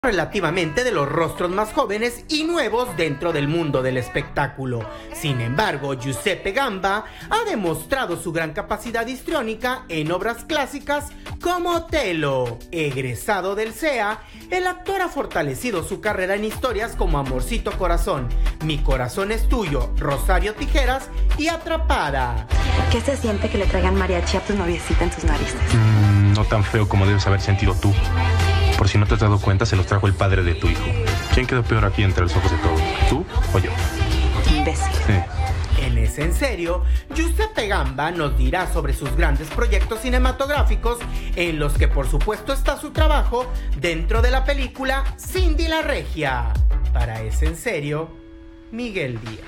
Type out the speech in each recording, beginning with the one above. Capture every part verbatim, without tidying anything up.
relativamente de los rostros más jóvenes y nuevos dentro del mundo del espectáculo. Sin embargo, Giuseppe Gamba ha demostrado su gran capacidad histriónica en obras clásicas como Otelo. Egresado del C E A, el actor ha fortalecido su carrera en historias como Amorcito Corazón, Mi Corazón es Tuyo, Rosario Tijeras y Atrapada. ¿Qué se siente que le traigan mariachi a tu noviecita en tus narices? Mm, no tan feo como debes haber sentido tú. Por si no te has dado cuenta, se los trajo el padre de tu hijo. ¿Quién quedó peor aquí entre los ojos de todos? ¿Tú o yo? Imbécil. Sí. En Es en Serio, Giuseppe Gamba nos dirá sobre sus grandes proyectos cinematográficos, en los que por supuesto está su trabajo dentro de la película Cindy la Regia. Para Es en Serio, Miguel Díaz.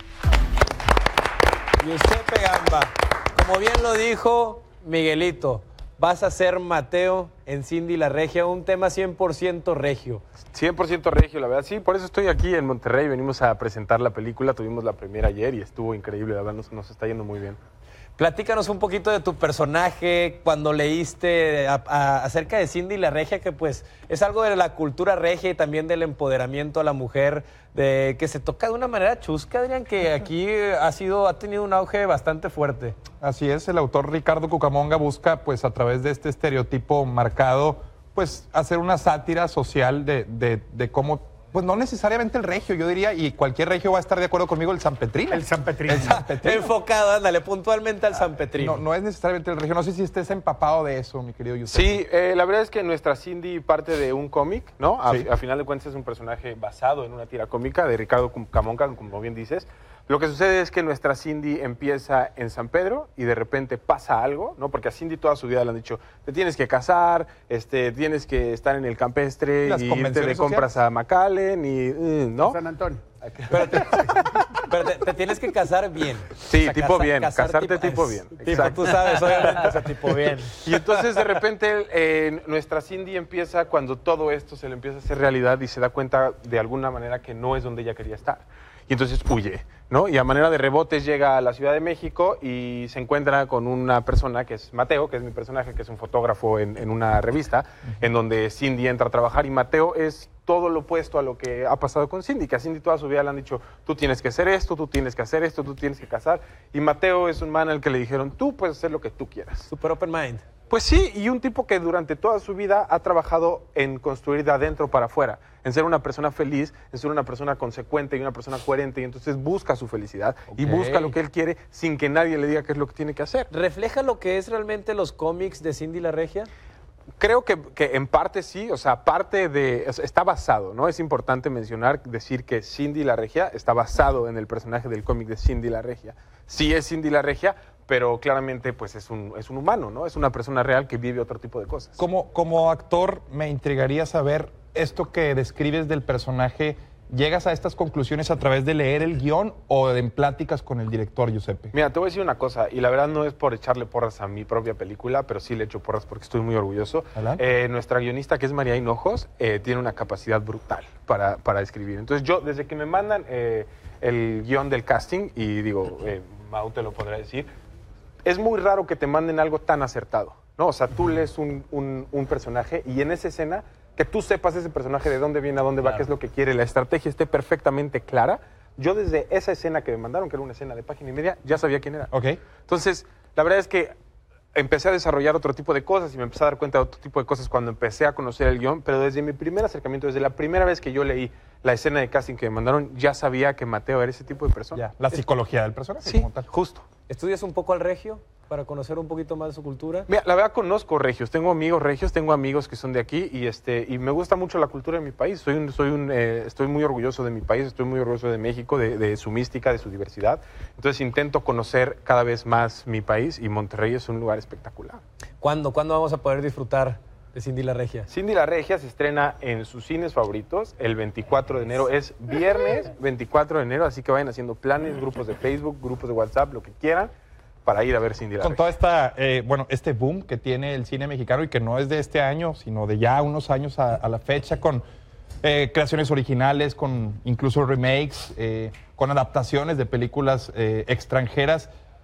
Giuseppe Gamba, como bien lo dijo Miguelito, vas a ser Mateo en Cindy la Regia, un tema cien por ciento regio. cien por ciento regio, la verdad. Sí, por eso estoy aquí en Monterrey. Venimos a presentar la película. Tuvimos la premiera ayer y estuvo increíble. La verdad, nos, nos está yendo muy bien. Platícanos un poquito de tu personaje, cuando leíste a, a, acerca de Cindy la Regia, que pues es algo de la cultura regia y también del empoderamiento a la mujer, de que se toca de una manera chusca, Adrián, que aquí ha sido, ha tenido un auge bastante fuerte. Así es, el autor Ricardo Cucamonga busca, pues a través de este estereotipo marcado, pues hacer una sátira social de, de, de cómo, pues no necesariamente el regio, yo diría, y cualquier regio va a estar de acuerdo conmigo, el sanpetrino. El sanpetrino. El sanpetrino. Enfocado, ándale, puntualmente al sanpetrino. No, no es necesariamente el regio, no sé si estés empapado de eso, mi querido Giuseppe. Sí, eh, la verdad es que nuestra Cindy parte de un cómic, ¿no? A, Sí. a final de cuentas es un personaje basado en una tira cómica de Ricardo Cucamonga, como bien dices. Lo que sucede es que nuestra Cindy empieza en San Pedro y de repente pasa algo, ¿no? Porque a Cindy toda su vida le han dicho, te tienes que casar, este, tienes que estar en el campestre Las y irte de convenciones compras a McAllen y, uh, ¿no? San Antonio. Pero, te, pero te, te tienes que casar bien. Sí, O sea, tipo casa- bien, casar casarte tipo bien, Tipo, exacto. tú sabes, obviamente, o sea, tipo bien. Y entonces de repente eh, nuestra Cindy empieza, cuando todo esto se le empieza a hacer realidad y se da cuenta de alguna manera que no es donde ella quería estar. Y entonces huye, ¿no? Y a manera de rebotes llega a la Ciudad de México y se encuentra con una persona que es Mateo, que es mi personaje, que es un fotógrafo en, en una revista, uh-huh. en donde Cindy entra a trabajar y Mateo es todo lo opuesto a lo que ha pasado con Cindy, que a Cindy toda su vida le han dicho, tú tienes que hacer esto, tú tienes que hacer esto, tú tienes que casar. Y Mateo es un man al que le dijeron, tú puedes hacer lo que tú quieras. Super open mind. Pues sí, y un tipo que durante toda su vida ha trabajado en construir de adentro para afuera, en ser una persona feliz, en ser una persona consecuente y una persona coherente, y entonces busca su felicidad Okay. y busca lo que él quiere sin que nadie le diga qué es lo que tiene que hacer. ¿Refleja lo que es realmente los cómics de Cindy la Regia? Creo que, que en parte sí, o sea, parte de, o sea, está basado, ¿no? Es importante mencionar, decir que Cindy la Regia está basado en el personaje del cómic de Cindy la Regia. Sí es Cindy la Regia, pero claramente pues es un, es un humano, ¿no? Es una persona real que vive otro tipo de cosas. Como, como actor, me intrigaría saber esto que describes del personaje. ¿Llegas a estas conclusiones a través de leer el guión o en pláticas con el director, Giuseppe? Mira, te voy a decir una cosa, y la verdad no es por echarle porras a mi propia película, pero sí le echo porras porque estoy muy orgulloso. Eh, nuestra guionista, que es María Hinojos, eh, tiene una capacidad brutal para, para escribir. Entonces yo, desde que me mandan eh, el guión del casting, y digo, eh, Mau te lo podrá decir, es muy raro que te manden algo tan acertado, ¿no? O sea, tú lees un, un, un personaje y en esa escena, que tú sepas ese personaje de dónde viene, a dónde va, claro. qué es lo que quiere, la estrategia esté perfectamente clara. Yo desde esa escena que me mandaron, que era una escena de página y media, ya sabía quién era. Okay. Entonces, la verdad es que empecé a desarrollar otro tipo de cosas y me empecé a dar cuenta de otro tipo de cosas cuando empecé a conocer el guión, pero desde mi primer acercamiento, desde la primera vez que yo leí la escena de casting que me mandaron, ya sabía que Mateo era ese tipo de persona. Ya, la psicología del personaje. Sí, como tal. justo. ¿Estudias un poco al regio para conocer un poquito más de su cultura? Mira, la verdad conozco regios, tengo amigos regios, tengo amigos que son de aquí y este y me gusta mucho la cultura de mi país. Soy un, soy un, eh, estoy muy orgulloso de mi país, estoy muy orgulloso de México, de, de su mística, de su diversidad. Entonces intento conocer cada vez más mi país y Monterrey es un lugar espectacular. ¿Cuándo? ¿Cuándo vamos a poder disfrutar de Cindy la Regia? Cindy la Regia se estrena en sus cines favoritos el veinticuatro de enero. Es viernes veinticuatro de enero, así que vayan haciendo planes, grupos de Facebook, grupos de WhatsApp, lo que quieran, para ir a ver Cindy la Con Regia. toda esta, eh, bueno, este boom que tiene el cine mexicano y que no es de este año, sino de ya unos años a, a la fecha, con eh, creaciones originales, con incluso remakes, eh, con adaptaciones de películas eh, extranjeras.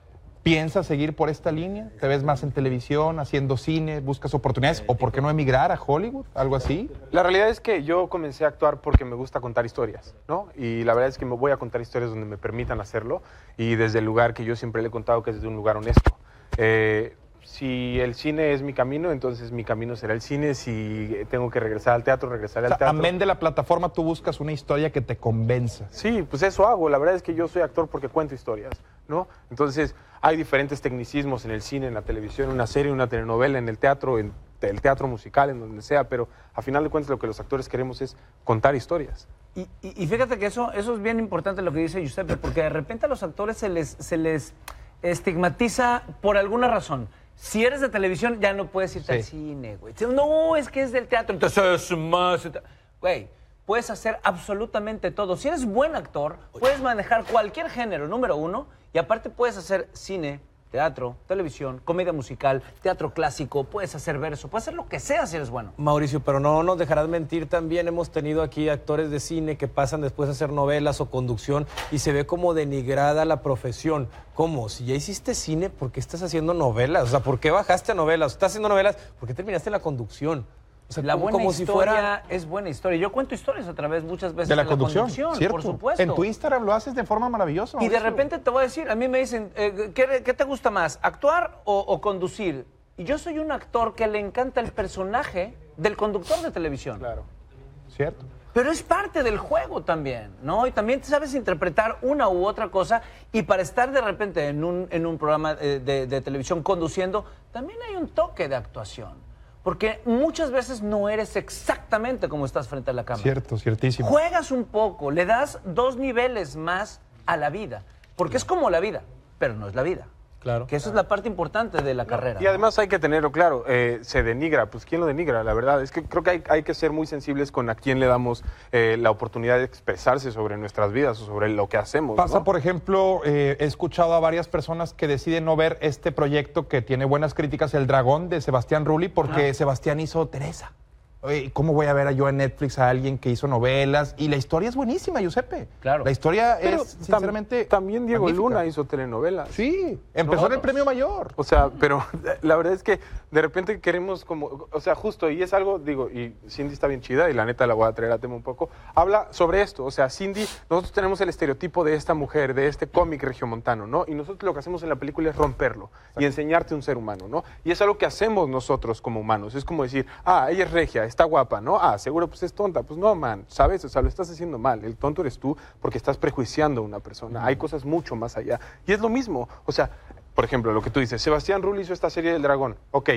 ¿Piensas seguir por esta línea? ¿Te ves más en televisión, haciendo cine, buscas oportunidades? ¿O por qué no emigrar a Hollywood? ¿Algo así? La realidad es que yo comencé a actuar porque me gusta contar historias, ¿no? Y la verdad es que me voy a contar historias donde me permitan hacerlo y desde el lugar que yo siempre le he contado, que es desde un lugar honesto. Eh, si el cine es mi camino, entonces mi camino será el cine. Si tengo que regresar al teatro, regresaré O sea, al teatro. amén de la plataforma, tú buscas una historia que te convenza. Sí, pues eso hago. La verdad es que yo soy actor porque cuento historias, ¿no? Entonces, hay diferentes tecnicismos en el cine, en la televisión, en una serie, en una telenovela, en el teatro, en el teatro musical, en donde sea, pero a final de cuentas lo que los actores queremos es contar historias. Y, y, y fíjate que eso, eso es bien importante lo que dice Giuseppe, porque de repente a los actores se les, se les estigmatiza por alguna razón. Si eres de televisión, ya no puedes irte Sí. al cine, güey. No, es que es del teatro, entonces es más... Güey, puedes hacer absolutamente todo. Si eres buen actor, puedes manejar cualquier género, número uno, y aparte puedes hacer cine, teatro, televisión, comedia musical, teatro clásico, puedes hacer verso, puedes hacer lo que sea si eres bueno. Mauricio, pero no nos dejarás mentir, también hemos tenido aquí actores de cine que pasan después a hacer novelas o conducción y se ve como denigrada la profesión. ¿Cómo? Si ya hiciste cine, ¿por qué estás haciendo novelas? O sea, ¿por qué bajaste a novelas? ¿Estás haciendo novelas? ¿Por qué terminaste la conducción? O sea, La como, buena como historia si fuera... es buena historia. Yo cuento historias a través muchas veces De la de conducción, ¿cierto? por supuesto. En tu Instagram lo haces de forma maravillosa. Y de Mauricio. repente te voy a decir, a mí me dicen, eh, ¿qué, qué te gusta más, actuar o, o conducir? Y yo soy un actor que le encanta el personaje del conductor de televisión. Claro. Cierto. Pero es parte del juego también, ¿no? Y también te sabes interpretar una u otra cosa. Y para estar de repente en un, en un programa de, de, de televisión conduciendo, también hay un toque de actuación. Porque muchas veces no eres exactamente como estás frente a la cámara. Cierto, ciertísimo. Juegas un poco, le das dos niveles más a la vida. Porque es como la vida, pero no es la vida. Claro. Que eso es la parte importante de la carrera. Y además hay que tenerlo claro, eh, se denigra, pues ¿quién lo denigra? La verdad es que creo que hay, hay que ser muy sensibles con a quién le damos eh, la oportunidad de expresarse sobre nuestras vidas o sobre lo que hacemos. Pasa, ¿no? por ejemplo, eh, he escuchado a varias personas que deciden no ver este proyecto que tiene buenas críticas, El Dragón, de Sebastián Rulli, porque Sebastián hizo Teresa. Oye, ¿cómo voy a ver yo en Netflix a alguien que hizo novelas? Y la historia es buenísima, Giuseppe. Claro. La historia Pero es, tam- sinceramente, también Diego magnífica. Luna hizo telenovelas. Sí, empezó en el Premio Mayor. O sea, pero la verdad es que de repente queremos como, o sea, justo, y es algo, digo, y Cindy está bien chida, y la neta la voy a traer a tema un poco, habla sobre esto, o sea, Cindy, nosotros tenemos el estereotipo de esta mujer, de este cómic regiomontano, ¿no? Y nosotros lo que hacemos en la película es romperlo y enseñarte un ser humano, ¿no? Y es algo que hacemos nosotros como humanos, es como decir, ah, ella es regia, está guapa, ¿no? Ah, seguro pues es tonta, pues no, man, ¿sabes? O sea, lo estás haciendo mal, el tonto eres tú porque estás prejuiciando a una persona, hay cosas mucho más allá, y es lo mismo, o sea, por ejemplo, lo que tú dices, Sebastián Rulli hizo esta serie del dragón, ok,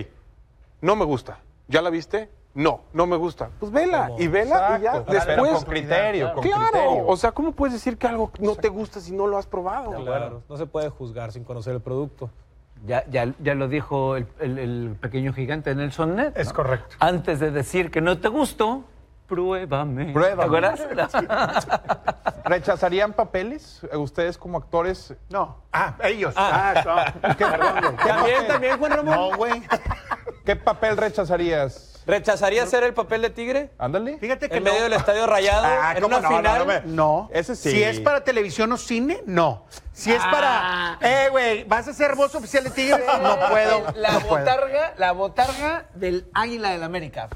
no me gusta, ¿ya la viste? No, no me gusta. Pues vela, ¿Cómo? y vela, y ya, Exacto, pero después... con criterio, con Claro, criterio. o sea, ¿cómo puedes decir que algo no te gusta si no lo has probado? Claro, no se puede juzgar sin conocer el producto. Ya, ya, ya lo dijo el, el- el pequeño gigante Nelson Ned. Es ¿no? correcto. Antes de decir que no te gustó, pruébame. Pruébame. ¿Te acuerdas? ¿Rechazarían papeles eh, ustedes como actores? No. Ah, ellos. Ah, no. ¿Qué, perdón, güey. ¿Qué También, papel? también, Juan Ramón. No, güey. ¿Qué papel rechazarías? ¿Rechazaría hacer el papel de tigre? Ándale. Fíjate que En no. medio del estadio Rayado, Ah, en ¿cómo una no? final. No, no, me- no. Ese sí. Si es para televisión o cine, no. Si es para, eh, güey, vas a ser voz oficial de Tigres, no puedo. La no puedo. botarga, la botarga del Águila del América.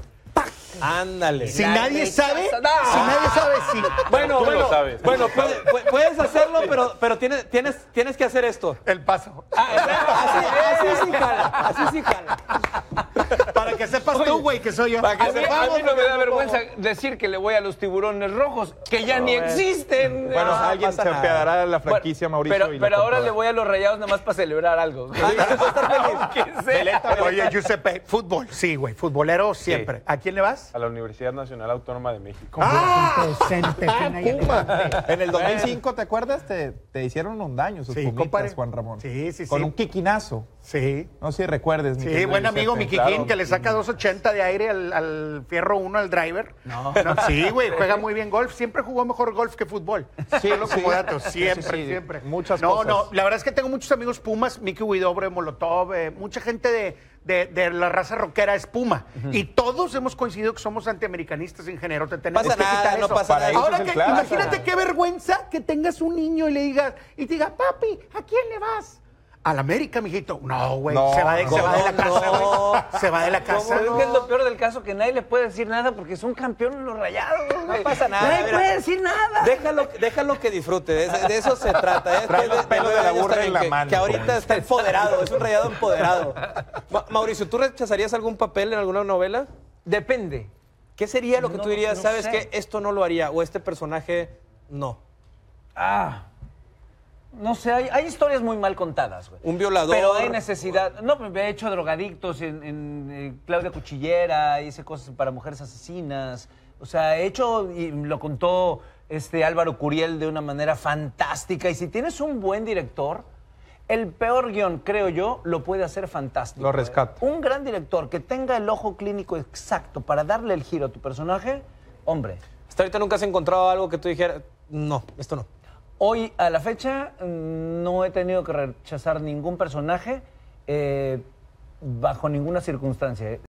Ándale. Si La nadie rechaza- sabe, ¡No! si nadie sabe, sí. Bueno, Tú lo bueno, sabes. bueno, puede- puede- puedes hacerlo, pero, pero tienes, tienes, tienes que hacer esto. El paso. Así, así sí jala, así sí jala. Para que sepas tú, güey, que soy yo. A mí, a mí no me da vergüenza decir que le voy a los tiburones rojos, que ya ni existen. Bueno, Ah, alguien pasa se nada. apiadará de la franquicia, Bueno, Mauricio. Pero, y la pero ahora comprará. le voy a los Rayados nada más para celebrar algo. Aunque sea. Oye, Giuseppe, fútbol. Sí, güey, futbolero siempre. ¿A quién le vas? A la Universidad Nacional Autónoma de México. Ah, presente. En el dos mil cinco, ¿te acuerdas? Te, te hicieron un daño sus Sí, pumitas, compadre. Juan Ramón. Sí, sí, Con sí. un quiquinazo. Sí. No sé si recuerdes. mi Sí, querido buen amigo mi Giuseppe. Kikín, que le saca dos ochenta de aire al, al fierro uno al driver. No. Sí, güey, juega muy bien golf. Siempre jugó mejor golf que fútbol. Sí, Solo sí. como dato. Siempre, Sí, sí, sí. siempre. Muchas no, cosas. No, la verdad es que tengo muchos amigos Pumas, Miki Huidobro, Molotov, eh, mucha gente de, de, de la raza rockera es Puma. Y todos hemos coincidido que somos antiamericanistas en género. Te tenemos Pasa que nada, quitar no eso. pasa nada. Para Ahora eso es que, el clásico. imagínate qué vergüenza que tengas un niño y le digas, y te diga, papi, ¿a quién le vas? Al América, mijito. No, güey. No, se, va de, se va de la no, casa, güey. no. Se va de la ¿Cómo? casa. Es que es lo peor del caso, que nadie le puede decir nada porque son campeones los Rayados. No pasa nada. Nadie mira. puede decir nada. Déjalo, déjalo que disfrute, de, de eso se trata. ¿eh? Trae los De- de pelos nueve de la años burra en también, la que, mano, que ahorita por está empoderado, es un rayado empoderado. Ma- Mauricio, ¿tú rechazarías algún papel en alguna novela? Depende. ¿Qué sería lo que No, tú dirías, no sabes sé. que esto no lo haría o este personaje no? Ah. No sé, hay, hay historias muy mal contadas, güey. Un violador. Pero hay necesidad. No, me he hecho drogadictos en, en, eh, Claudia Cuchillera, hice cosas para mujeres asesinas. O sea, he hecho, y lo contó este Álvaro Curiel de una manera fantástica. Y si tienes un buen director, el peor guión, creo yo, lo puede hacer fantástico. Lo rescata. ¿eh? Un gran director que tenga el ojo clínico exacto para darle el giro a tu personaje, hombre. Hasta ahorita nunca has encontrado algo que tú dijeras, no, esto no. Hoy, a la fecha, no he tenido que rechazar ningún personaje eh, bajo ninguna circunstancia.